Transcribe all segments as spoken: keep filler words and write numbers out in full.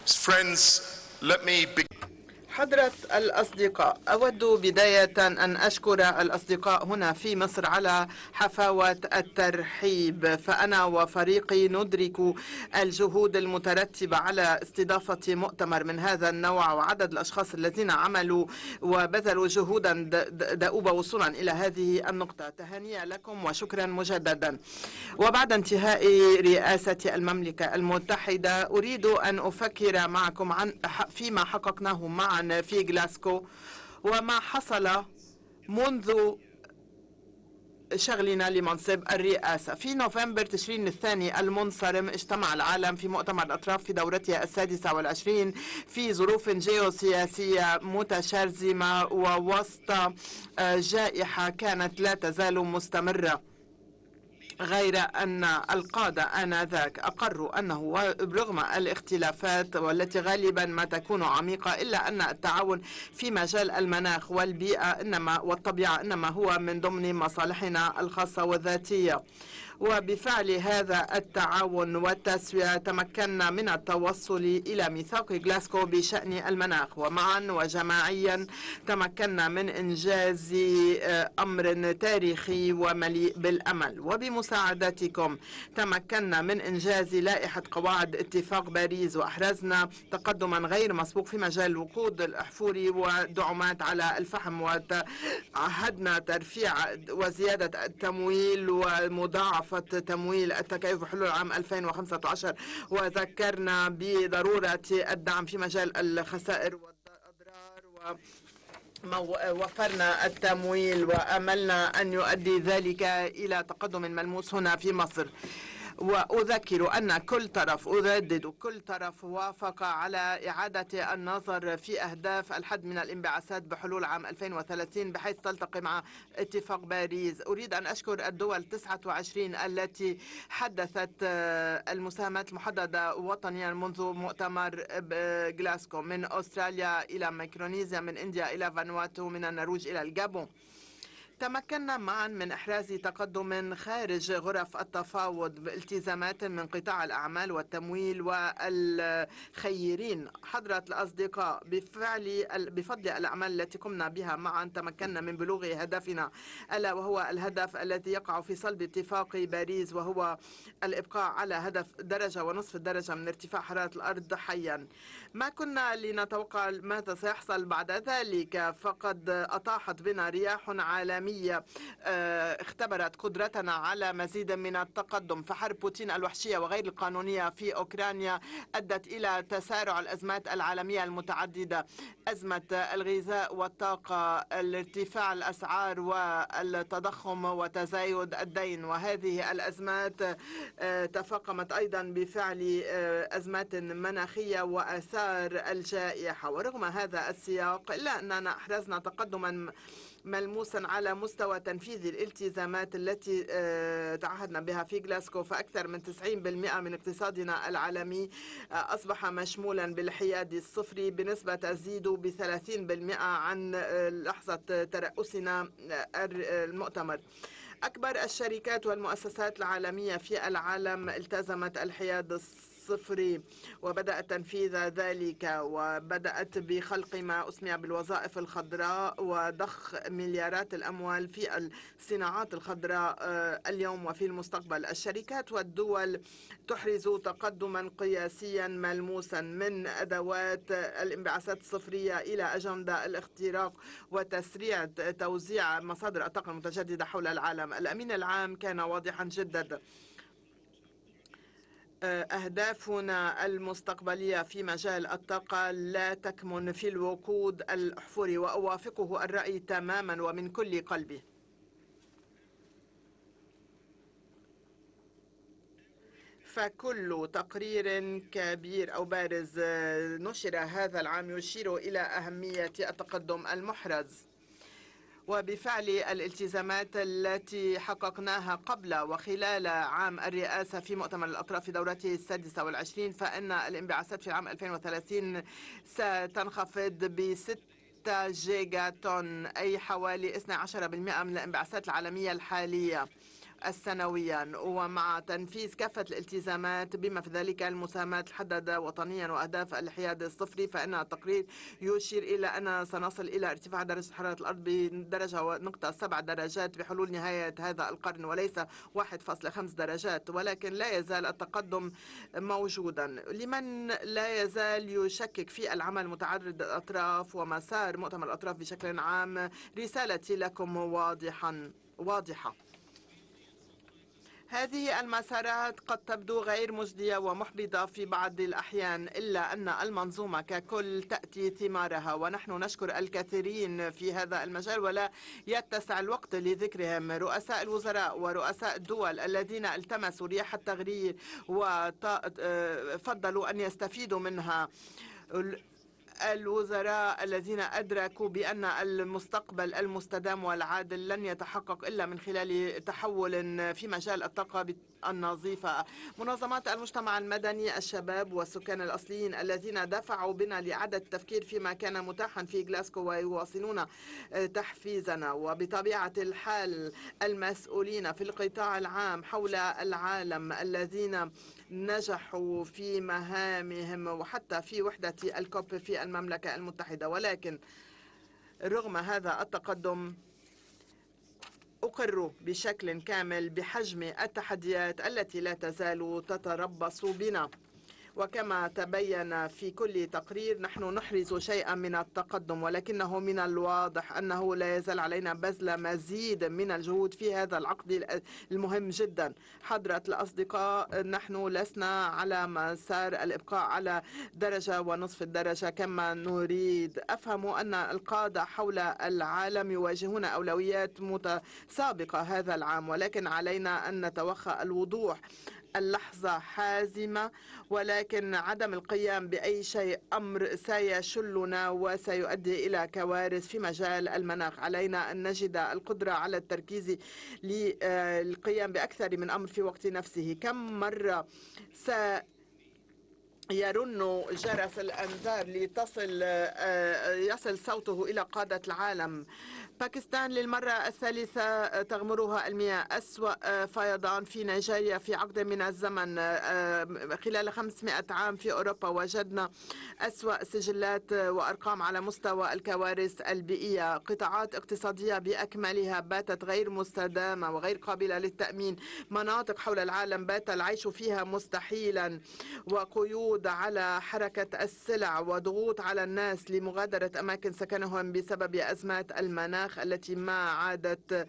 Friends, let me begin. حضرة الأصدقاء، أود بداية أن أشكر الأصدقاء هنا في مصر على حفاوة الترحيب، فأنا وفريقي ندرك الجهود المترتبة على استضافة مؤتمر من هذا النوع، وعدد الأشخاص الذين عملوا وبذلوا جهودا دؤوبة وصولا إلى هذه النقطة. تهانيا لكم وشكرا مجددا. وبعد انتهاء رئاسة المملكة المتحدة أريد أن أفكر معكم عن فيما حققناه معا في غلاسكو وما حصل منذ شغلنا لمنصب الرئاسة. في نوفمبر تشرين الثاني المنصرم اجتمع العالم في مؤتمر الأطراف في دورتها السادسة والعشرين في ظروف جيوسياسية متشرذمة ووسط جائحة كانت لا تزال مستمرة، غير أن القادة آنذاك أقروا أنه برغم الاختلافات والتي غالبا ما تكون عميقة، إلا أن التعاون في مجال المناخ والبيئة إنما والطبيعة إنما هو من ضمن مصالحنا الخاصة والذاتية. وبفعل هذا التعاون والتسوية تمكنا من التوصل إلى ميثاق غلاسكو بشأن المناخ، ومعا وجماعيا تمكنا من إنجاز أمر تاريخي ومليء بالأمل. وبمساعدتكم تمكنا من إنجاز لائحة قواعد اتفاق باريس، وأحرزنا تقدما غير مسبوق في مجال وقود الأحفوري ودعومات على الفحم، وعهدنا ترفيع وزيادة التمويل ومضاعفة تمويل التكيف بحلول عام ألفين وخمسة عشر، وذكرنا بضرورة الدعم في مجال الخسائر والأضرار، ووفرنا التمويل وأملنا أن يؤدي ذلك إلى تقدم ملموس هنا في مصر. وأذكر أن كل طرف أردد كل طرف وافق على إعادة النظر في أهداف الحد من الانبعاثات بحلول عام ألفين وثلاثين بحيث تلتقي مع اتفاق باريس. أريد أن أشكر الدول تسعة وعشرين التي حدثت المساهمات المحددة وطنيا منذ مؤتمر غلاسكو، من أستراليا إلى ميكرونيزيا، من إنديا إلى فانواتو، من النرويج إلى الجابون. تمكنا معا من إحراز تقدم خارج غرف التفاوض بالتزامات من قطاع الأعمال والتمويل والخيرين. حضرة الأصدقاء، بفعل بفضل الأعمال التي قمنا بها معا تمكنا من بلوغ هدفنا، ألا وهو الهدف الذي يقع في صلب اتفاق باريس، وهو الإبقاء على هدف درجة ونصف الدرجة من ارتفاع حرارة الأرض حيا. ما كنا لنتوقع ماذا سيحصل بعد ذلك، فقد أطاحت بنا رياح عالمية اختبرت قدرتنا على مزيد من التقدم. فحرب بوتين الوحشية وغير القانونية في أوكرانيا أدت إلى تسارع الأزمات العالمية المتعددة، أزمة الغذاء والطاقة، الارتفاع الأسعار والتضخم وتزايد الدين. وهذه الأزمات تفاقمت أيضا بفعل أزمات مناخية وآثار الجائحة. ورغم هذا السياق إلا أننا أحرزنا تقدما ملموسا على مستوى تنفيذ الالتزامات التي تعهدنا بها في غلاسكو. فأكثر من تسعين بالمئة من اقتصادنا العالمي أصبح مشمولا بالحياد الصفري بنسبة تزيد بثلاثين بالمئة عن لحظة ترأسنا المؤتمر. أكبر الشركات والمؤسسات العالمية في العالم التزمت الحياد الصفري وبدأت تنفيذ ذلك، وبدأت بخلق ما أسمي بالوظائف الخضراء وضخ مليارات الأموال في الصناعات الخضراء اليوم وفي المستقبل. الشركات والدول تحرز تقدما قياسيا ملموسا، من أدوات الانبعاثات الصفرية إلى أجندة الاختراق وتسريع توزيع مصادر الطاقة المتجددة حول العالم. الأمين العام كان واضحا جدا: أهدافنا المستقبلية في مجال الطاقة لا تكمن في الوقود الأحفوري، وأوافقه الرأي تماما ومن كل قلبي. فكل تقرير كبير أو بارز نشر هذا العام يشير إلى أهمية التقدم المحرز. وبفعل الالتزامات التي حققناها قبل وخلال عام الرئاسة في مؤتمر الأطراف في دورته السادسة والعشرين، فإن الانبعاثات في العام ألفين وثلاثين ستنخفض بستة جيجا طن، أي حوالي اثني عشر بالمئة من الانبعاثات العالمية الحالية. السنويا، ومع تنفيذ كافة الالتزامات بما في ذلك المساهمات الحددة وطنيا وأهداف الحياد الصفري، فإن التقرير يشير إلى أن سنصل إلى ارتفاع درجة حرارة الأرض بدرجة ونقطة سبع درجات بحلول نهاية هذا القرن، وليس واحد فاصلة خمس درجات. ولكن لا يزال التقدم موجودا. لمن لا يزال يشكك في العمل متعدد الأطراف ومسار مؤتمر الأطراف بشكل عام، رسالتي لكم واضحا واضحة. هذه المسارات قد تبدو غير مجدية ومحبطة في بعض الأحيان، إلا أن المنظومة ككل تأتي ثمارها، ونحن نشكر الكثيرين في هذا المجال ولا يتسع الوقت لذكرهم. رؤساء الوزراء ورؤساء الدول الذين التمسوا رياح التغيير وفضلوا أن يستفيدوا منها، الوزراء الذين أدركوا بأن المستقبل المستدام والعادل لن يتحقق إلا من خلال تحول في مجال الطاقة النظيفة. منظمات المجتمع المدني، الشباب والسكان الأصليين الذين دفعوا بنا لإعادة التفكير فيما كان متاحا في غلاسكو ويواصلون تحفيزنا، وبطبيعة الحال المسؤولين في القطاع العام حول العالم الذين نجحوا في مهامهم وحتى في وحدة الكوب في المملكة المتحدة. ولكن رغم هذا التقدم أقر بشكل كامل بحجم التحديات التي لا تزال تتربص بنا. وكما تبين في كل تقرير نحن نحرز شيئا من التقدم، ولكنه من الواضح أنه لا يزال علينا بذل مزيد من الجهود في هذا العقد المهم جدا. حضرة الأصدقاء، نحن لسنا على مسار الإبقاء على درجة ونصف الدرجة كما نريد. أفهم أن القادة حول العالم يواجهون أولويات متسابقة هذا العام، ولكن علينا أن نتوخى الوضوح. اللحظة حازمة، ولكن عدم القيام بأي شيء أمر سيشلنا وسيؤدي إلى كوارث في مجال المناخ. علينا أن نجد القدرة على التركيز للقيام بأكثر من أمر في وقت نفسه. كم مرة س يرن جرس الأنذار لتصل يصل صوته إلى قادة العالم. باكستان للمرة الثالثة تغمرها المياه. أسوأ فيضان في نيجيريا في عقد من الزمن. خلال خمسمائة عام في أوروبا وجدنا أسوأ سجلات وأرقام على مستوى الكوارث البيئية. قطاعات اقتصادية بأكملها باتت غير مستدامة وغير قابلة للتأمين. مناطق حول العالم بات العيش فيها مستحيلا، وقيود على حركة السلع وضغوط على الناس لمغادرة أماكن سكنهم بسبب أزمات المناخ التي ما عادت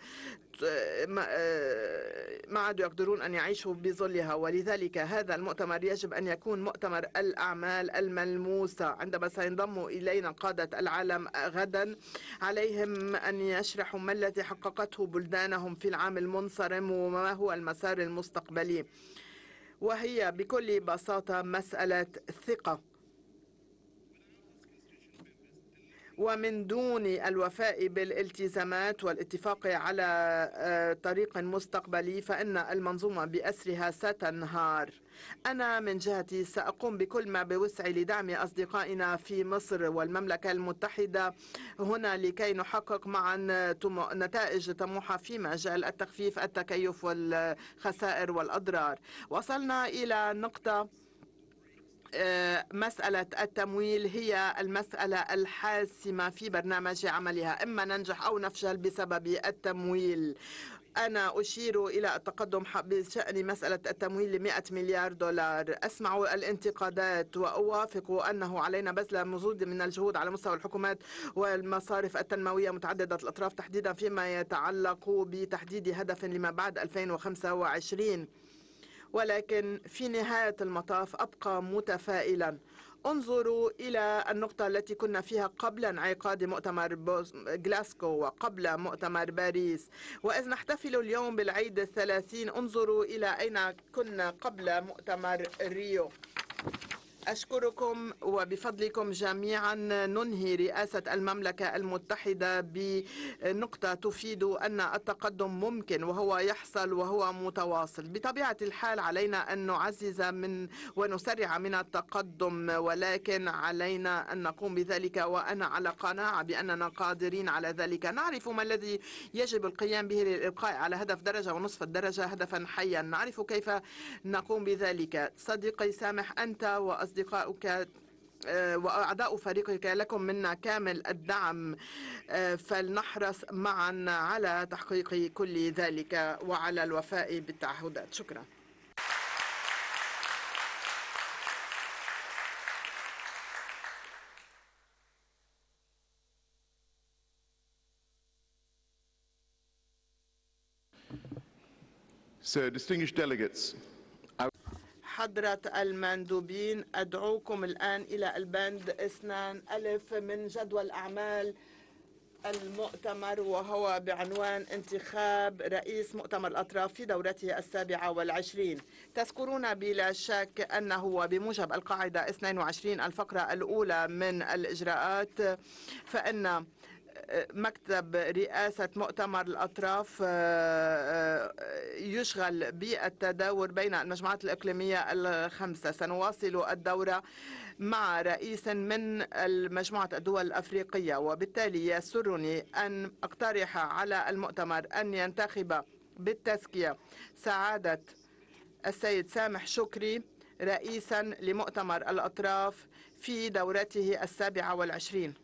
ما عادوا يقدرون أن يعيشوا بظلها. ولذلك هذا المؤتمر يجب أن يكون مؤتمر الأعمال الملموسة. عندما سينضم إلينا قادة العالم غدا، عليهم أن يشرحوا ما الذي حققته بلدانهم في العام المنصرم وما هو المسار المستقبلي، وهي بكل بساطة مسألة ثقة. ومن دون الوفاء بالالتزامات والاتفاق على طريق مستقبلي فإن المنظومة بأسرها ستنهار. أنا من جهتي سأقوم بكل ما بوسعي لدعم أصدقائنا في مصر والمملكة المتحدة هنا لكي نحقق معا نتائج طموحة في مجال التخفيف، التكيف والخسائر والأضرار. وصلنا إلى نقطة مسألة التمويل هي المسألة الحاسمة في برنامج عملها، إما ننجح أو نفشل بسبب التمويل. أنا أشير إلى التقدم بشأن مسألة التمويل لمئة مليار دولار. أسمع الانتقادات وأوافق أنه علينا بذل مزيد من الجهود على مستوى الحكومات والمصارف التنموية متعددة الأطراف، تحديدا فيما يتعلق بتحديد هدف لما بعد ألفين وخمسة وعشرين. ولكن في نهاية المطاف أبقى متفائلا. انظروا إلى النقطة التي كنا فيها قبل انعقاد مؤتمر غلاسكو وقبل مؤتمر باريس، وإذ نحتفل اليوم بالعيد الثلاثين انظروا إلى أين كنا قبل مؤتمر ريو. أشكركم، وبفضلكم جميعا ننهي رئاسة المملكة المتحدة بنقطة تفيد أن التقدم ممكن، وهو يحصل وهو متواصل. بطبيعة الحال علينا أن نعزز من ونسرع من التقدم، ولكن علينا أن نقوم بذلك، وأنا على قناعة بأننا قادرين على ذلك. نعرف ما الذي يجب القيام به للإبقاء على هدف درجة ونصف الدرجة هدفا حيا. نعرف كيف نقوم بذلك. صديقي سامح، أنت وأصدقائك وأعضاء فريقك لكم منا كامل الدعم، فلنحرص معا على تحقيق كل ذلك وعلى الوفاء بالتعهدات. شكرا. So, distinguished delegates, حضرة المندوبين، أدعوكم الآن إلى البند اثنان ألف من جدول أعمال المؤتمر، وهو بعنوان انتخاب رئيس مؤتمر الأطراف في دورته السابعة والعشرين. تذكرون بلا شك أنه وبموجب القاعدة اثنين وعشرين الفقرة الأولى من الإجراءات، فإن مكتب رئاسة مؤتمر الأطراف يشغل بالتداول بين المجموعات الإقليمية الخمسة. سنواصل الدورة مع رئيس من مجموعة الدول الأفريقية، وبالتالي يسرني أن أقترح على المؤتمر أن ينتخب بالتزكية سعادة السيد سامح شكري رئيسا لمؤتمر الأطراف في دورته السابعة والعشرين.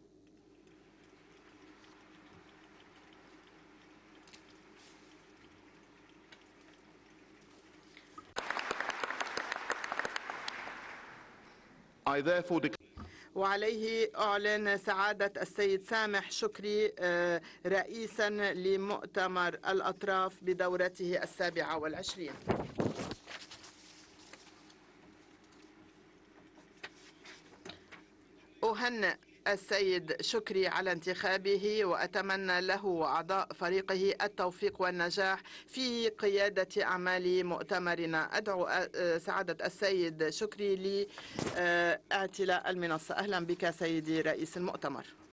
I therefore declare وعليه أعلن سعادة السيد سامح شكري رئيسا لمؤتمر الأطراف بدورته السابعة والعشرين. أهنئ السيد شكري على انتخابه، وأتمنى له وأعضاء فريقه التوفيق والنجاح في قيادة أعمال مؤتمرنا. أدعو سعادة السيد شكري لاعتلاء المنصة. أهلا بك سيدي رئيس المؤتمر.